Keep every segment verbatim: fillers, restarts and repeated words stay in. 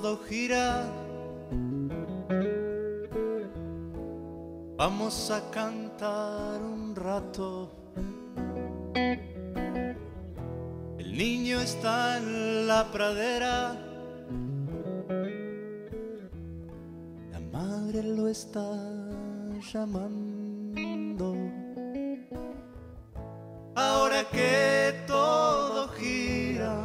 todo gira, vamos a cantar un rato. El niño está en la pradera, la madre lo está llamando. Ahora que todo gira,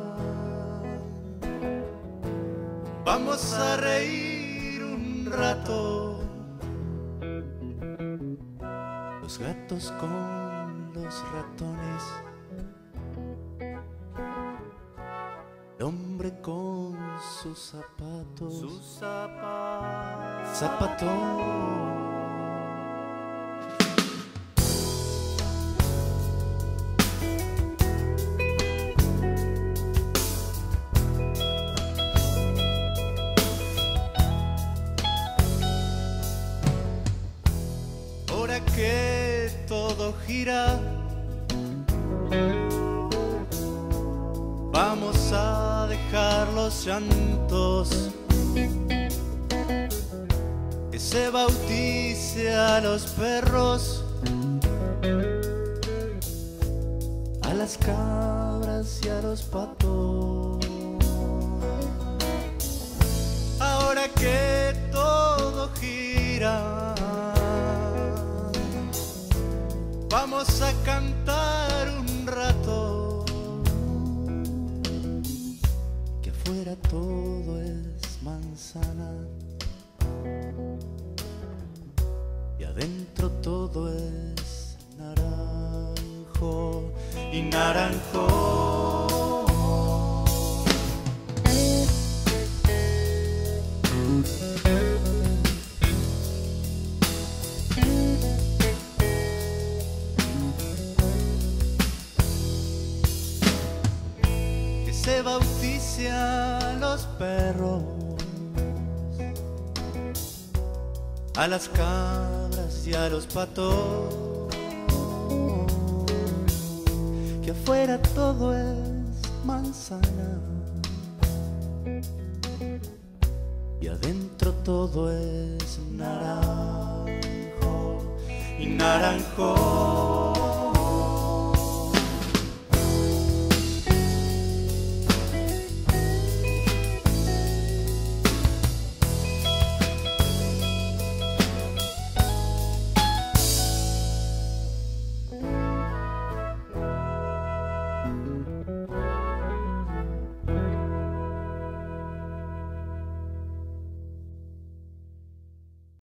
vamos a reír un rato. Los gatos con los ratones, el hombre con sus zapatos, sus zapatos, zapatón. Ahora que todo gira, vamos a dejar los llantos, que se bautice a los perros, a las cabras y a los patos. Ahora que todo gira, vamos a cantar un rato, que afuera todo es manzana y adentro todo es naranjo y naranjo. Se bautice a los perros, a las cabras y a los patos, que afuera todo es manzana y adentro todo es naranjo y naranjo.